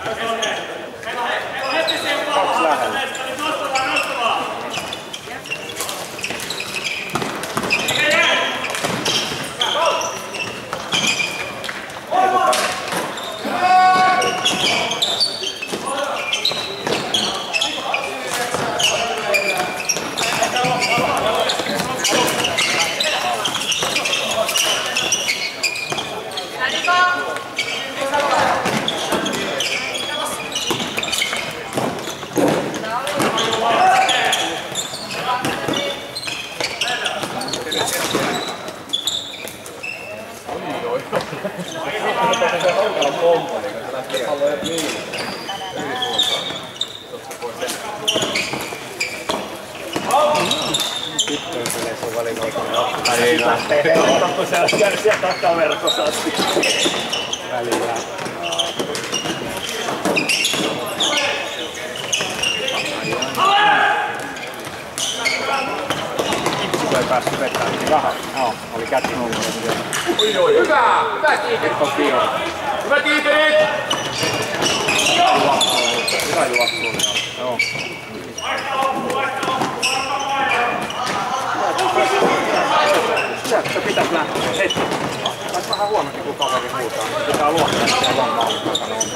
Kaksi lähellä. Sieltä ottaa verkossa asti. Välillä. Kun ei päässyt vetämään, niin vähän. Joo, oli kätki nummero. Hyvä! Hyvä kiiperit! Hyvä kiiperit! Hyvä juoksu. Joo. Sieltä pitäis lähteä heti. Ois vähän huonokin kun kaveri huutaa. Pitää luottaa, että siellä on maalin takana on.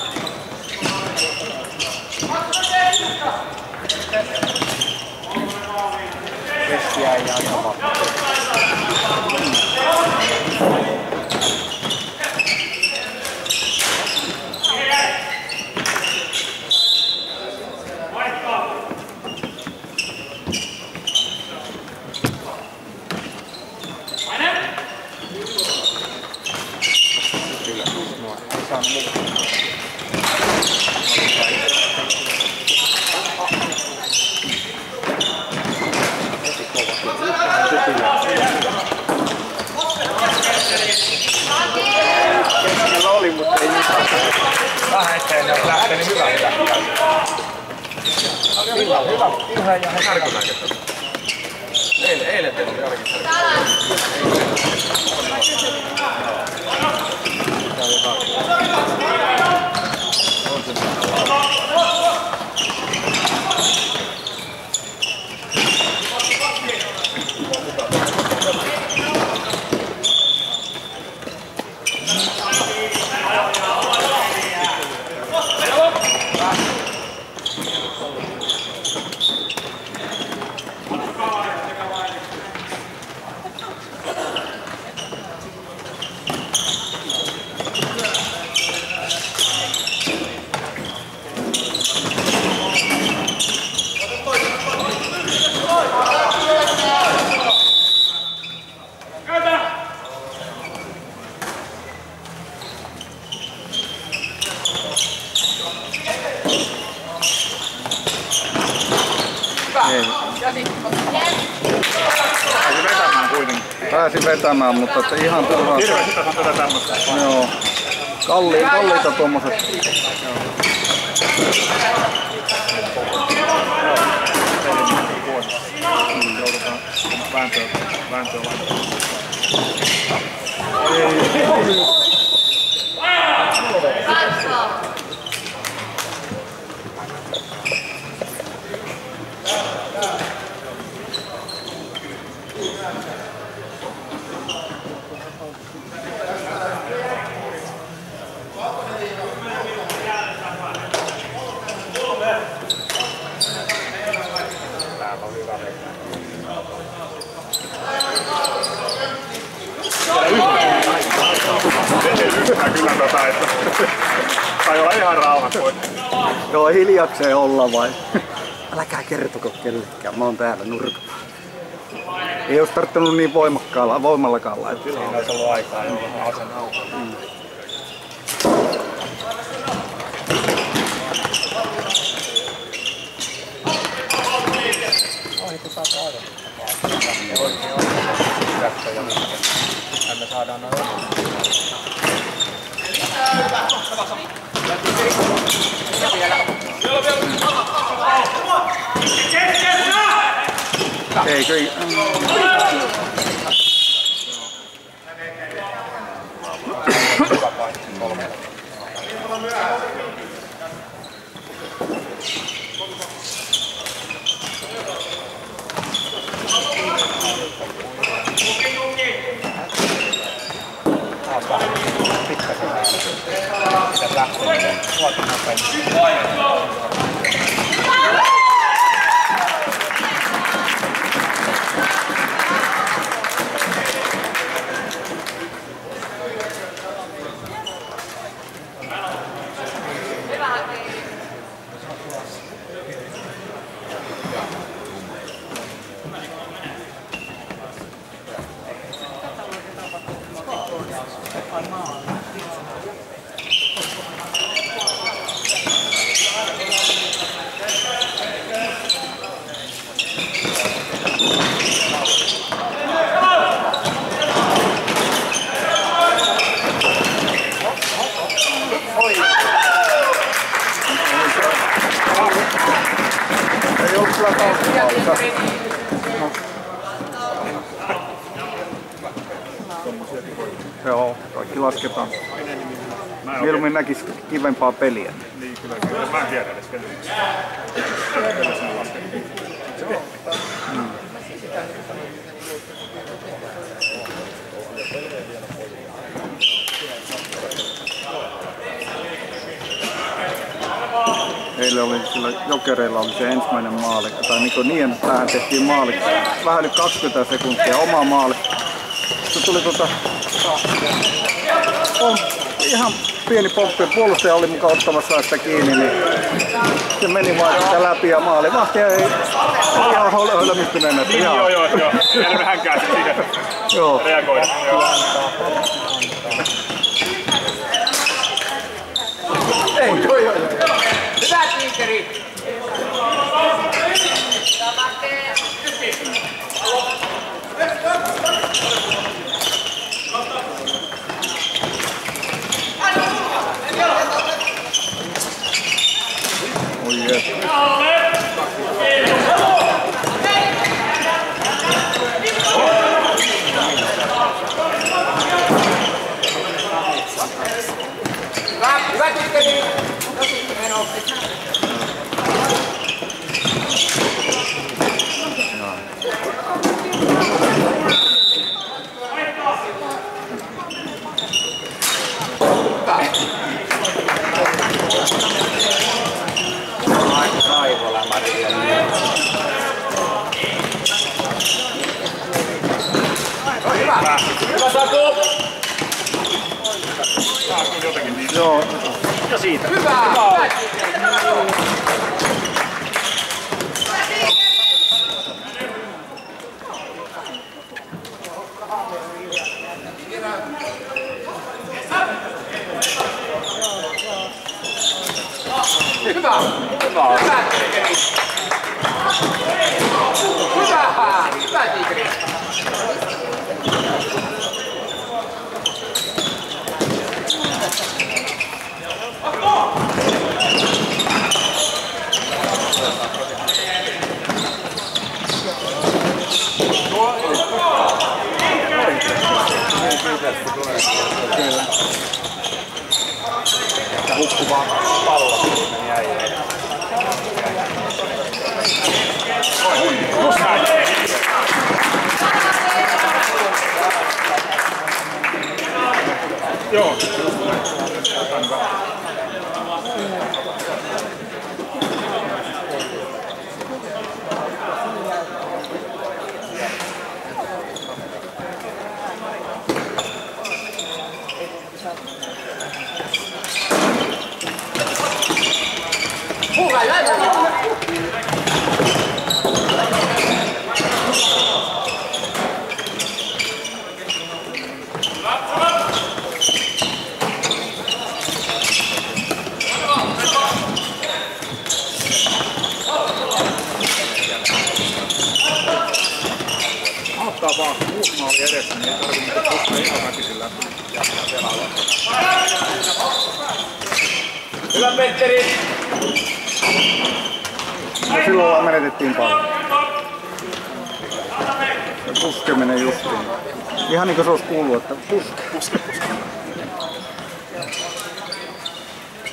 Kestiä ei jää ihan vapaa. Keskellä oli, mutta ei mitään. Vähän eteen ne on lähtenyt hyvää. Hyvä. Hyvä ja härkönäköistä. Eilen teillä oli ainakin Pääsi vetämään, mutta että ihan turhaa. Hirveästi tässä on tätä tämmöstä. Joo. Kalliita tommoset. Joudutaan vääntöä laittaa. Kyllä tota, että sai olla ihan rauhakoinen. Joo, hiljakseen olla vai? Äläkää kertoko kellekään, mä oon täällä nurkalla. Ei ois tarttunut niin voimallakaan laittaa. Siinä ois ollut aikaa, jolla asen auki. Me saadaan noin eikö hyvä paikka 3. Ei ollut kyllä kauppaa. Joo, kaikki lasketaan. Mieluummin näkis kivempaa peliä. Niin kyllä, mä en tiedä edes kenen. Kyllä sinne laskettiin. Eilen oli sillä Jokereilla oli se ensimmäinen maali, tai Niko Niemestähän tehtiin maali vähän yli 20 sekuntia oma maali. Se tuli ihan pieni pomppi, puolustaja oli mukaan ottamassa sitä kiinni, niin se meni vaan sitä läpi ja maali vahti ei ihan hölmistyneenä. Joo, jäädä vähänkään siihen reagoida. Hyvä tiikeri! Oi jes. Hyvä tiikeri! Hyvä Saku! Jotenkin niin. Joo. Ja siitä. Hyvä! Hyvä! Hyvä tiikeri! Hyvä tiikeri! Ja hukkuvaa pallo meni äijään. Joo. Ottaa vaan uusi maali edessä, niin ei tarvitse niitä puskaa ihan väkisin läpi. Jatkaa pelaa. Hyvä Petteri! Ja silloin menetettiin paljon. Se puskeminen justiin. Ihan niin kuin se olisi kuullut, että puske.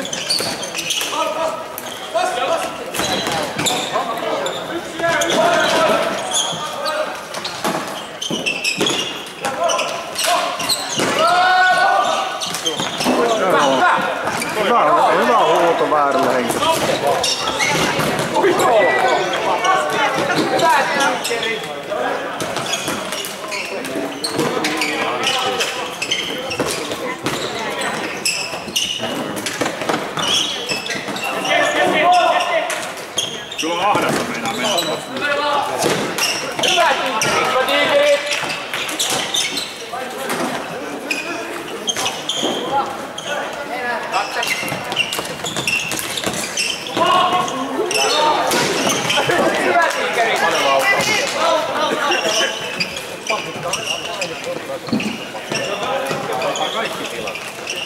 Hyvä huuto väärällä henkilöllä. Kyllä on ahdasta meinaa mennä. Hyvä tiikeri! Hyvä tiikeri! Kaikki tilat.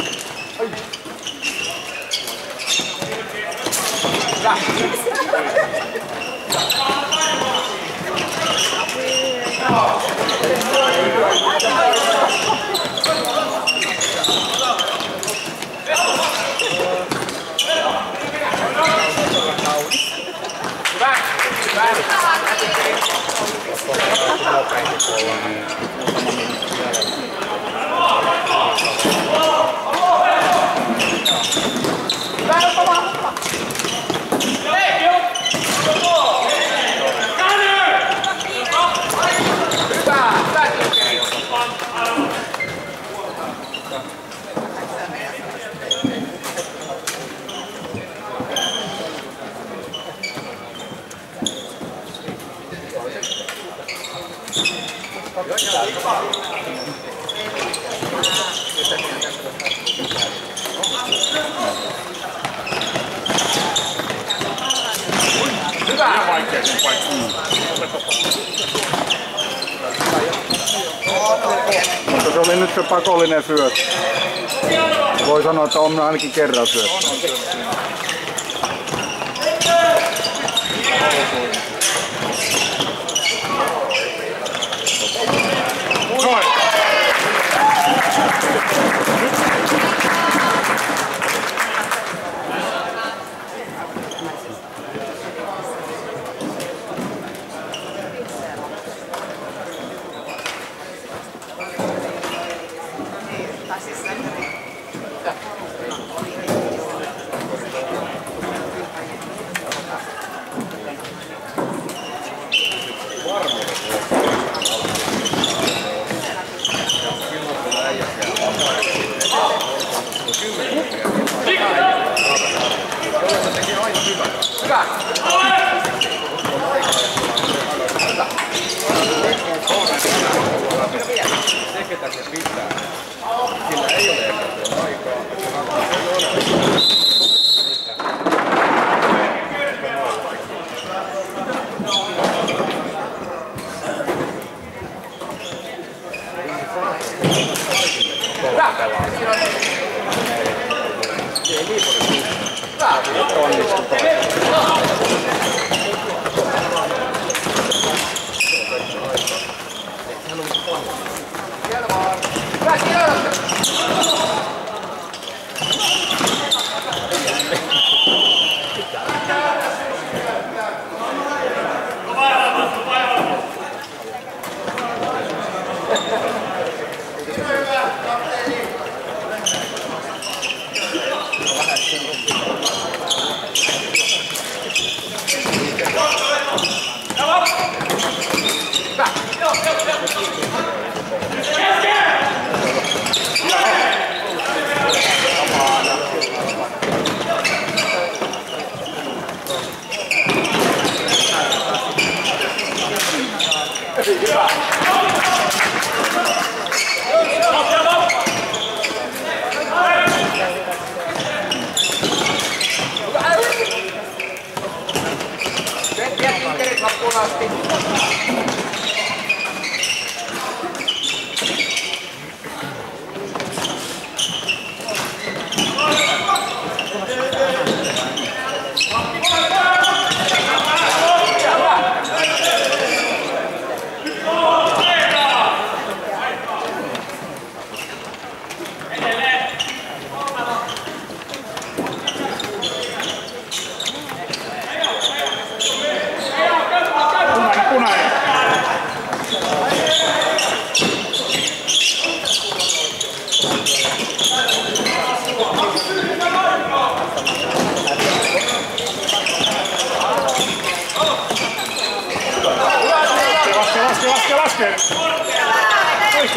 Hyvä! Vaikea sen paikka. Mutta se oli nyt se pakollinen syöttö. Voi sanoa, että on ainakin kerran syöttö. Noin!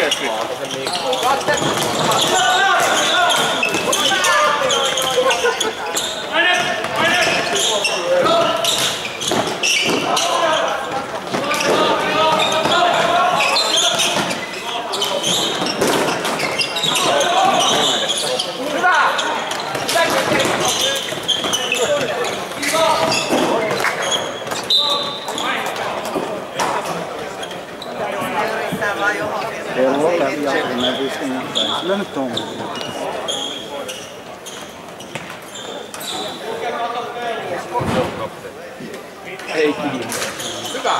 oikeesti. Kello kävi jälkeen 50 päin. Sillä nyt on. Ei kiinni. Hyvä.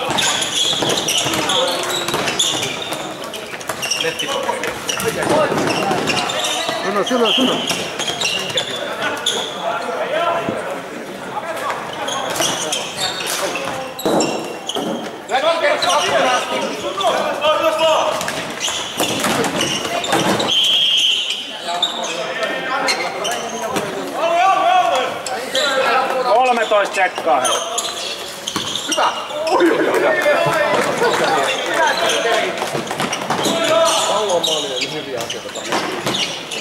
Sano. Kolmetoista tsekkaa. Hyvä. Pallo on maali, eli hyviä asioita.